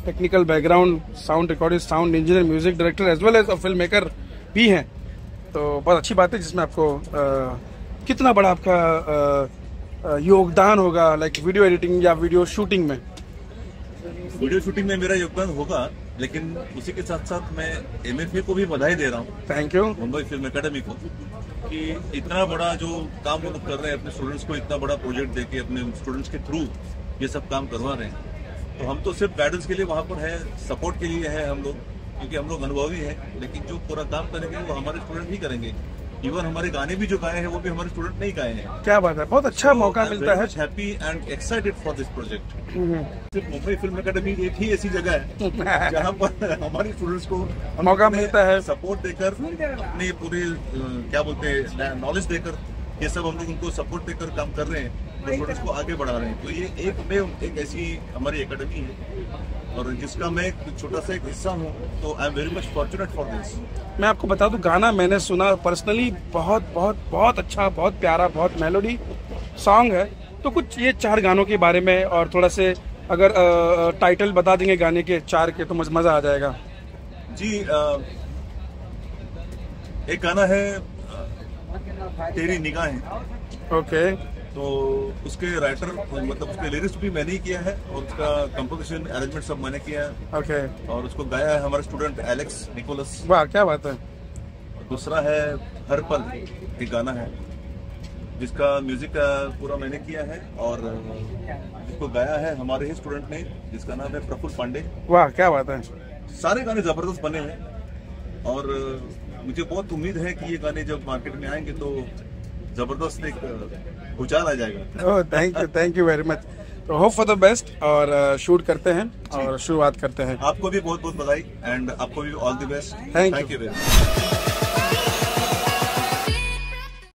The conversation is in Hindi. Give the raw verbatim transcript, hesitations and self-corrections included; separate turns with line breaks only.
Technical background, sound recordist, sound engineer, music director as well as a film maker भी हैं। तो बहुत अच्छी बात है, जिसमें आपको आ, कितना बड़ा आपका आ, योगदान होगा लाइक वीडियो एडिटिंग या वीडियो शूटिंग में?
वीडियो शूटिंग में मेरा योगदान होगा, लेकिन उसी के साथ साथ मैं एमएफए को भी बधाई दे रहा हूँ,
thank you,
Mumbai film academy को, कि इतना बड़ा जो काम वो लोग कर रहे हैं अपने स्टूडेंट्स को, इतना बड़ा प्रोजेक्ट देके अपने स्टूडेंट्स के थ्रू ये सब काम करवा रहे हैं। तो हम तो सिर्फ गाइडेंस के लिए वहाँ पर है, सपोर्ट के लिए है हम लोग, क्योंकि हम लोग अनुभवी हैं, लेकिन जो पूरा काम करेंगे वो हमारे स्टूडेंट ही करेंगे। इवन हमारे गाने भी जो गाए हैं वो भी हमारे स्टूडेंट नहीं गाए हैं।
क्या बात है, बहुत अच्छा so, मौका मिलता है।
Happy and excited for this project. सिर्फ मुंबई फिल्म एकेडमी एक ही ऐसी जगह है जहाँ पर हमारे स्टूडेंट्स को
मौका मिलता है,
सपोर्ट देकर, अपने पूरे क्या बोलते हैं नॉलेज देकर, ये सब हम लोग उनको सपोर्ट देकर काम कर रहे हैं, तो स्टूडेंट्स को आगे बढ़ा रहे हैं। तो ये एक में एक ऐसी हमारी एकेडमी है और जिसका मैं एक छोटा सा एक हिस्सा हूँ, तो I am very much fortunate for this.
मैं आपको बता दूं, गाना मैंने सुना पर्सनली, बहुत बहुत बहुत अच्छा, बहुत प्यारा, बहुत मेलोडी सॉन्ग है। तो कुछ ये चार गानों के बारे में और थोड़ा से अगर आ, टाइटल बता देंगे गाने के चार के तो मजा आ जाएगा
जी। आ, एक गाना है तेरी निगाहें,
ओके,
तो उसके राइटर मतलब उसके लिरिक्स भी मैंने ही किया है और उसका कंपोजिशन अरेंजमेंट सब मैंने किया है।
ओके,
और उसको गाया है हमारे स्टूडेंट एलेक्स निकोलस।
वाह क्या बात है।
दूसरा है हर पल, एक गाना है जिसका म्यूजिक पूरा मैंने किया है और जिसको गाया है हमारे ही स्टूडेंट ने, जिसका नाम है प्रफुल्ल पांडे।
वाह क्या बात है।
सारे गाने जबरदस्त बने हैं और मुझे बहुत उम्मीद है कि ये गाने जब मार्केट में आएंगे तो जबरदस्त एक उछाल आ जाएगा।
Oh thank you, thank you very much. तो होप फॉर द बेस्ट और शूट करते हैं और शुरुआत करते हैं।
आपको भी बहुत बहुत बधाई एंड आपको भी all the best.
Thank
you very much.